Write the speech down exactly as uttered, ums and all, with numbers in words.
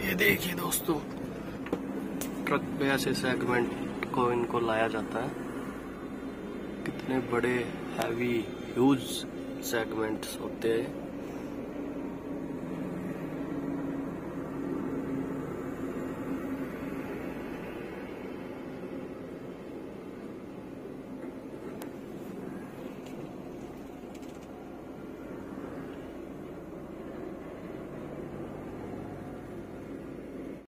ये देखिए दोस्तों, ट्रक पे ऐसे सेगमेंट को इनको लाया जाता है। कितने बड़े हैवी ह्यूज सेगमेंट्स होते हैं।